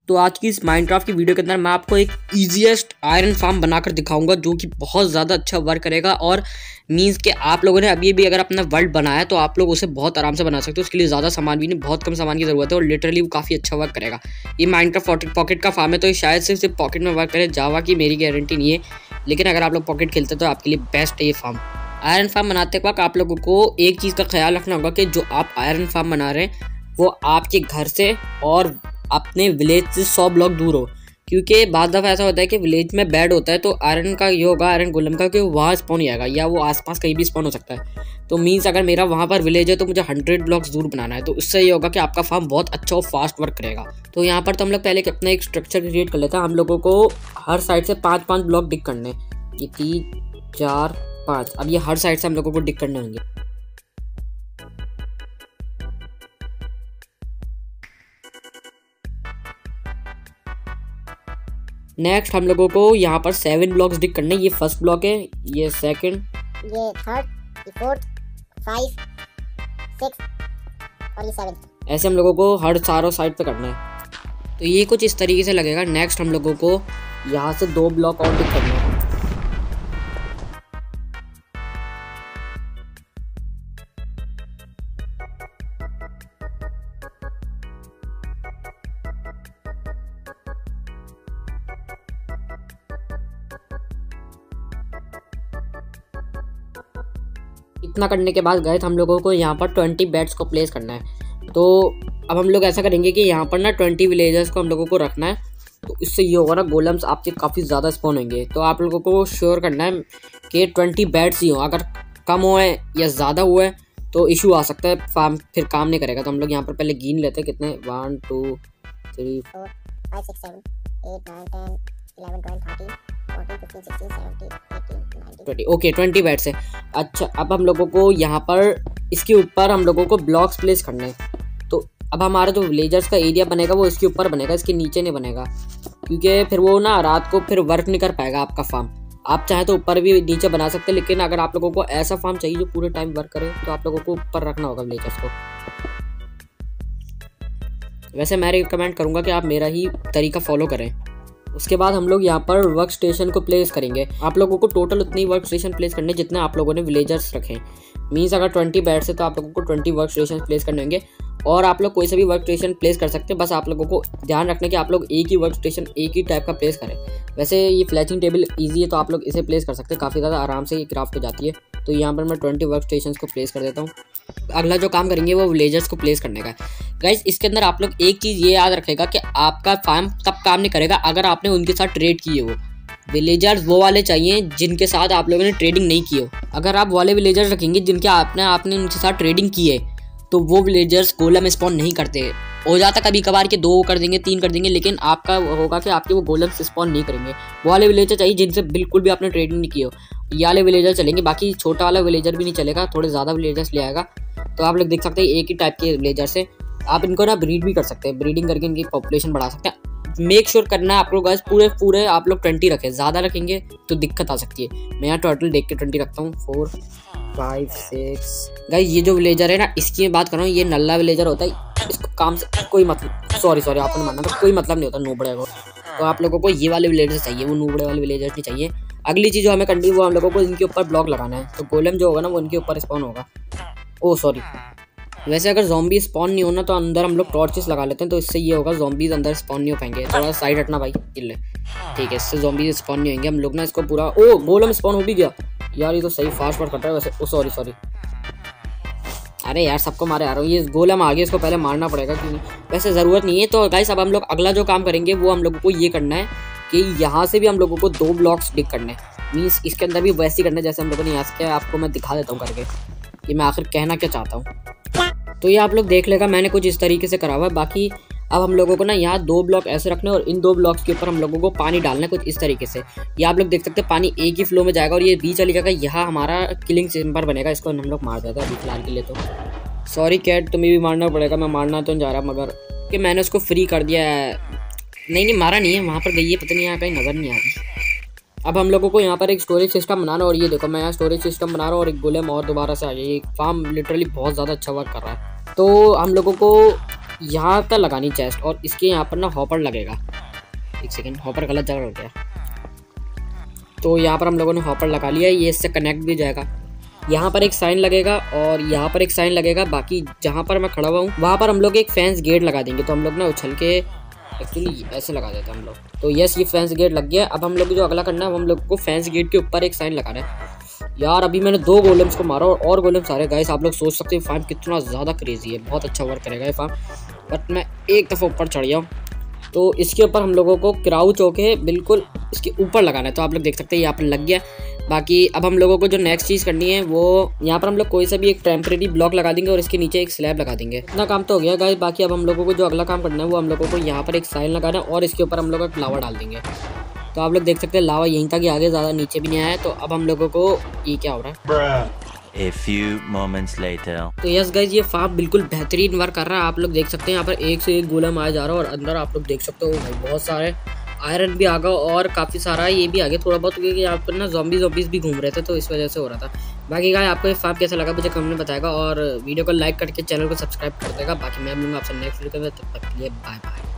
तो आज की इस माइनक्राफ्ट की वीडियो के अंदर मैं आपको एक ईजीएस्ट आयरन फार्म बनाकर दिखाऊंगा जो कि बहुत ज़्यादा अच्छा वर्क करेगा। और मींस के आप लोगों ने अभी भी अगर अपना वर्ल्ड बनाया है तो आप लोग उसे बहुत आराम से बना सकते हो। उसके लिए ज़्यादा सामान भी नहीं, बहुत कम सामान की ज़रूरत है और लिटरली वो काफ़ी अच्छा वर्क करेगा। ये माइनक्राफ्ट पॉकेट का फार्म है तो ये शायद से सिर्फ पॉकेट में वर्क करे, जावा की मेरी गारंटी नहीं है, लेकिन अगर आप लोग पॉकेट खेलते तो आपके लिए बेस्ट है ये फार्म। आयरन फार्म बनाते वक्त आप लोगों को एक चीज़ का ख्याल रखना होगा कि जो आप आयरन फार्म बना रहे हैं वो आपके घर से और अपने विलेज से 100 ब्लॉक दूर हो, क्योंकि बाद दफ़ा ऐसा होता है कि विलेज में बेड होता है तो आयरन का ये होगा, आयरन गोलम का, कि वहाँ स्पॉन ही आएगा या वो आसपास कहीं भी स्पॉन हो सकता है। तो मीन्स अगर मेरा वहाँ पर विलेज है तो मुझे 100 ब्लॉक्स दूर बनाना है, तो उससे ये होगा कि आपका फार्म बहुत अच्छा और फास्ट वर्क करेगा। तो यहाँ पर तो हम लोग पहले अपना एक स्ट्रक्चर क्रिएट कर लेते हैं। हम लोगों को हर साइड से 5-5 ब्लॉक डिग करने, ये 3, 4, 5। अब ये हर साइड से हम लोगों को डिग करने होंगे। नेक्स्ट हम लोगों को यहाँ पर 7 ब्लॉक्स डिग करने। ये फर्स्ट ब्लॉक है, ये सेकंड, ये थर्ड, ये फोर्थ, 5, 6 और ये 7। ऐसे हम लोगों को हर चारों साइड पे करना है। तो ये कुछ इस तरीके से लगेगा। नेक्स्ट हम लोगों को यहाँ से 2 ब्लॉक और डिग करने हैं। इतना करने के बाद गए हम लोगों को यहाँ पर 20 बेड्स को प्लेस करना है। तो अब हम लोग ऐसा करेंगे कि यहाँ पर ना 20 विलेजर्स को हम लोगों को रखना है। तो इससे ये होगा ना, गोलम्स आपके काफ़ी ज़्यादा स्पॉन होंगे। तो आप लोगों को श्योर करना है कि 20 बेड्स ही हो। अगर कम हुए या ज़्यादा हुए तो इशू आ सकता है, फार्म फिर काम नहीं करेगा। तो हम लोग यहाँ पर पहले गिन लेते हैं कितने, 1 2 3 4 5 6 7 8 9 10 11 12 13 14 15 16 17 18 19 20। ओके, 20 बेड्स है। अच्छा, अब हम लोगों को यहाँ पर इसके ऊपर हम लोगों को ब्लॉक्स प्लेस करने हैं। तो अब हमारा जो विलेजर्स का एरिया बनेगा वो इसके ऊपर बनेगा, इसके नीचे नहीं बनेगा, क्योंकि फिर वो ना रात को फिर वर्क नहीं कर पाएगा आपका फार्म। आप चाहे तो ऊपर भी नीचे बना सकते हैं, लेकिन अगर आप लोगों को ऐसा फार्म चाहिए जो पूरे टाइम वर्क करे तो आप लोगों को ऊपर रखना होगा विलेजर्स को। वैसे मैं रिकमेंड करूँगा कि आप मेरा ही तरीका फॉलो करें। उसके बाद हम लोग यहाँ पर वर्क स्टेशन को प्लेस करेंगे। आप लोगों को टोटल उतनी वर्क स्टेशन प्लेस करने जितने आप लोगों ने विलेजर्स रखें। मीन्स अगर 20 बेड्स है तो आप लोगों को 20 वर्क स्टेशन प्लेस करने होंगे। और आप लोग कोई सा भी वर्क स्टेशन प्लेस कर सकते हैं, बस आप लोगों को ध्यान रखने कि आप लोग एक ही वर्क स्टेशन एक ही टाइप का प्लेस करें। वैसे ये फ्लैचिंग टेबल ईजी है तो आप लोग इसे प्लेस कर सकते हैं, काफ़ी ज़्यादा आराम से ये क्राफ्ट हो जाती है। तो यहाँ पर मैं 20 वर्क स्टेशन को प्लेस कर देता हूँ। अगला जो काम करेंगे वो विलेजर्स को प्लेस करने का है। गाइस, इसके अंदर आप लोग एक चीज़ ये याद रखेगा कि आपका फार्म तब काम नहीं करेगा अगर आपने उनके साथ ट्रेड किए हो। विलेजर्स वो वाले चाहिए जिनके साथ आप लोगों ने ट्रेडिंग नहीं की हो। अगर आप वाले विलेजर्स रखेंगे जिनके आपने उनके साथ ट्रेडिंग की है तो वो विलेजर्स गोलम स्पॉन नहीं करते। हो जाता कभी कभार के 2 कर देंगे, 3 कर देंगे, लेकिन आपका होगा कि आपके वो गोलम स्पॉन नहीं करेंगे। वो वाले विलेजर चाहिए जिनसे बिल्कुल भी आपने ट्रेडिंग नहीं की हो, ये वाले विलेजर चलेंगे। बाकी छोटा वाला विलेजर भी नहीं चलेगा, थोड़े ज़्यादा विलेजर्स ले आएगा। तो आप लोग देख सकते हैं एक ही टाइप के विलेजर से आप इनको ना ब्रीड भी कर सकते हैं, ब्रीडिंग करके इनकी पॉपुलेशन बढ़ा सकते हैं। मेक श्योर करना है आप लोग गाइस पूरे आप लोग 20 रखें, ज़्यादा रखेंगे तो दिक्कत आ सकती है। मैं यहाँ टोटल देख के 20 रखता हूँ, 4 5 6। गाइस, ये जो विलेजर है ना, इसकी बात कर रहा हूँ, ये नल्ला विलेजर होता है, इसको काम से कोई मतलब, सॉरी आपने मानना था, कोई मतलब नहीं होता नूबड़े को। तो आप लोगों को ये वाले विलेजर चाहिए, वो नूबड़े वाले विलेजर नहीं चाहिए। अगली चीज़ जो हमें करनी है वो हम लोगों को इनके ऊपर ब्लॉक लगाना है। तो गोलम जो होगा ना वो इनके ऊपर स्पॉन होगा। ओ सॉरी, वैसे अगर ज़ॉम्बी स्पॉन नहीं होना तो अंदर हम लोग टॉर्चेस लगा लेते हैं, तो इससे ये होगा ज़ॉम्बीज अंदर स्पॉन नहीं हो पाएंगे। थोड़ा साइड हटना भाई, किले, ठीक है, इससे ज़ॉम्बीज स्पॉन नहीं होंगे। हम लोग ना इसको पूरा, ओ गोलम स्पॉन हो भी गया यार, ये तो सही फास्ट वर्क कर रहा है वैसे। ओ सॉरी, अरे यार सबको मारे आ रहा हूँ, ये गोलम आ गया, इसको पहले मारना पड़ेगा क्योंकि वैसे ज़रूरत नहीं है। तो गाइस, अब हम लोग अगला जो काम करेंगे वो हम लोगों को ये करना है कि यहाँ से भी हम लोगों को 2 ब्लॉक्स डिग करने हैं। मीन्स इसके अंदर भी वैसे ही करना है जैसे हम लोगों ने यहाँ से किया। आपको मैं दिखा देता हूँ करके कि मैं आखिर कहना क्या चाहता हूँ। तो ये आप लोग देख लेगा, मैंने कुछ इस तरीके से करा हुआ है। बाकी अब हम लोगों को ना यहाँ 2 ब्लॉक ऐसे रखने और इन 2 ब्लॉक्स के ऊपर हम लोगों को पानी डालना है कुछ इस तरीके से। ये आप लोग देख सकते हैं पानी एक ही फ्लो में जाएगा और ये बीच चली जाएगा। यहाँ हमारा किलिंग चेम्बर बनेगा, इसको हम लोग मार देते हैं अभी फिलहाल के लिए। तो सॉरी कैट, तुम्हें भी मारना पड़ेगा, मैं मारना तो नहीं जा रहा, मगर कि मैंने उसको फ्री कर दिया है। नहीं मारा नहीं है, वहाँ पर गई है, पता नहीं यहाँ कहीं नज़र नहीं आ रही। अब हम लोगों को यहाँ पर एक स्टोरेज सिस्टम बनाना, और ये देखो मैं यहाँ स्टोरेज सिस्टम बना रहा हूँ और एक गोलेम और दोबारा से आ गई। फार्म लिटरली बहुत ज़्यादा अच्छा वर्क कर रहा है। तो हम लोगों को यहाँ तक लगानी चेस्ट, और इसके यहाँ पर ना हॉपर लगेगा। एक सेकेंड, हॉपर गलत जगह हो गया। तो यहाँ पर हम लोगों ने हॉपर लगा लिया है, ये इससे कनेक्ट भी जाएगा। यहाँ पर एक साइन लगेगा और यहाँ पर एक साइन लगेगा। बाकी जहाँ पर मैं खड़ा हुआ हूँ वहाँ पर हम लोग एक फेंस गेट लगा देंगे। तो हम लोग ना उछल के एक्चुअली ऐसे लगा देते हैं हम लोग। तो यस, ये फेंस गेट लग गया। अब हम लोग जो अगला करना है, हम लोग को फेंस गेट के ऊपर एक साइन लगाना है। यार अभी मैंने 2 गोलेम्स को मारा और गोलेम्स आ रहे गाइस। आप लोग सोच सकते हैं फार्म कितना ज़्यादा क्रेजी है, बहुत अच्छा वर्क करेगा ये फार्म। बट मैं एक दफ़ा ऊपर चढ़ गया हूँ। तो इसके ऊपर हम लोगों को क्राउच होके बिल्कुल इसके ऊपर लगाना है। तो आप लोग देख सकते हैं यहाँ पर लग गया। बाकी अब हम लोगों को जो नेक्स्ट चीज़ करनी है वो यहाँ पर हम लोग कोई सा भी एक टेम्परेरी ब्लॉक लगा देंगे और इसके नीचे एक स्लैब लगा देंगे। इतना काम तो हो गया गाइस। बाकी अब हम लोगों को जो अगला काम करना है वो हम लोगों को यहाँ पर एक साइन लगाना है और इसके ऊपर हम लोग एक लावा डाल देंगे। तो आप लोग देख सकते हैं लावा यहीं तक ही आगे, ज़्यादा नीचे भी नहीं आया है। तो अब हम लोगों को ये क्या हो रहा है। A few moments later. तो यस गाइज, ये फार्म बिल्कुल बेहतरीन वर्क कर रहा है। आप लोग देख सकते हैं यहाँ पर एक से एक गोलम आया जा रहा है और अंदर आप लोग देख सकते हो भाई बहुत सारे आयरन भी आ गया और काफ़ी सारा ये भी आ गया थोड़ा बहुत, क्योंकि यहाँ पर ना ज़ॉम्बीज़ भी घूम रहे थे तो इस वजह से हो रहा था। बाकी गाइस आपको ये फार्म कैसा लगा मुझे कमेंट में बताएगा और वीडियो को लाइक करके चैनल को सब्सक्राइब कर देगा। बाकी मैं मिलूंगा आपसे नेक्स्ट वीडियो में, तब तक के लिए बाय बाय।